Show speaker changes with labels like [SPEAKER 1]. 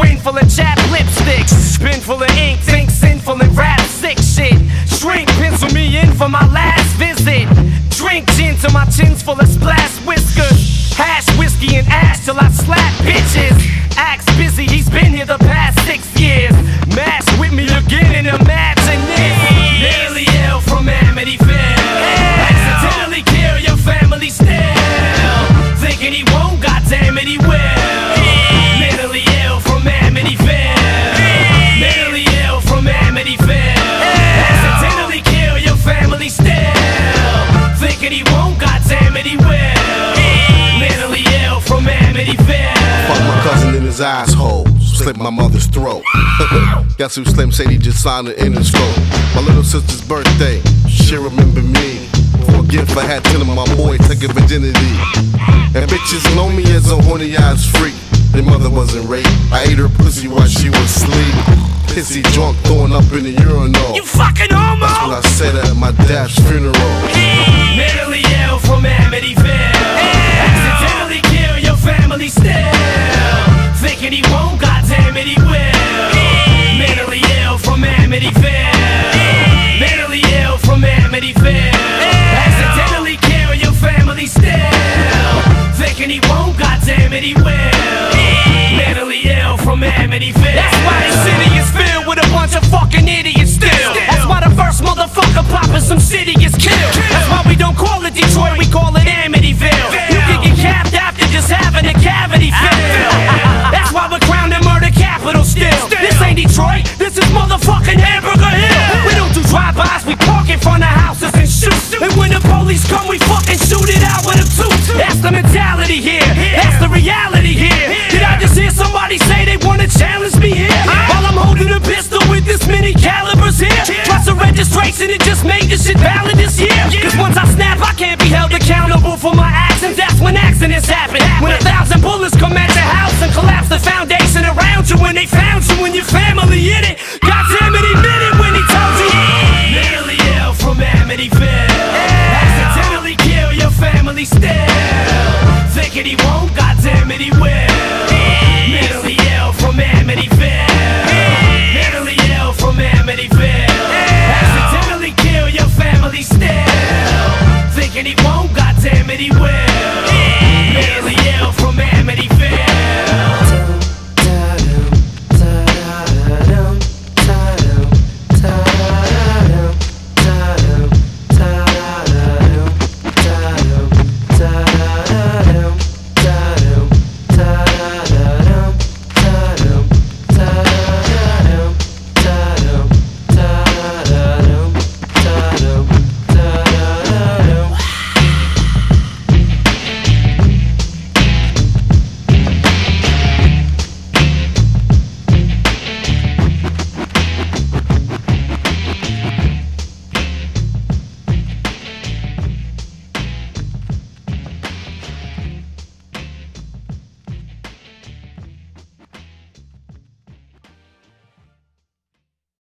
[SPEAKER 1] Brain full of chapped lipsticks, spin full of ink, think sinful and rap sick shit. Shrink, pencil me in for my last visit. Drink gin till my chin's full of splash whiskers. Hash whiskey and ash till I slap bitches. Axe busy, he's been here the past 6 years. Mash with me again and imagine this. Nearly ill from Amityville. Accidentally kill your family still. Thinking he won't, goddamn it he will. Mentally ill from Amityville. Mentally ill from Amityville. Accidentally kill your family still. Thinking he won't, goddamn it he will. Mentally ill from Amityville.
[SPEAKER 2] Fuck my cousin in his asshole, slit my mother's throat. Guess who Slim said he just signed an Interscope. My little sister's birthday, she remember me. For a gift I had 10 of my boy take a virginity. And bitches know me as a horny ass freak. Their mother wasn't raped, I ate her pussy while she was asleep. Pissy drunk, throwing up in the urinal.
[SPEAKER 1] You fucking homo!
[SPEAKER 2] That's what I said at my dad's funeral.
[SPEAKER 1] Mentally ill from Amityville. Accidentally kill your family still. Thinking he won't, goddamn it he will. Mentally ill from Amityville. Mentally ill from Amityville. Accidentally kill your family still. Thinking he won't, goddamn it he will. Mentally ill from Amityville. That's why the city is filled with a bunch of fucking idiots still. That's why the first motherfucker popping some city is killed. That's why we don't call it Detroit, we call it Amityville. You can get capped after just having a cavity filled. That's why we're crowned the murder capital still. This ain't Detroit, this is motherfucking Hamburger Hill. We don't do drive-bys, we park in front of houses and shoot. And when the police come, we fucking shoot it out with a tooth. That's the mentality here, that's the reality here. Did I just hear somebody say they wanna challenge me here? While I'm holding a pistol with this many calibers here. Plus a registration, it just made this shit valid this year. Cause once I snap, I can't be held accountable for my actions. That's when accidents happen. When 1,000 bullets come at your house and collapse the foundation around you. When they found you and your family in it.